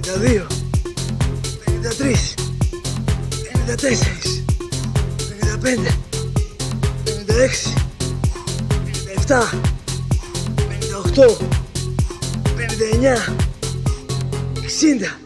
52, 53, 54, 55, 56, 57, 58, 59, 60.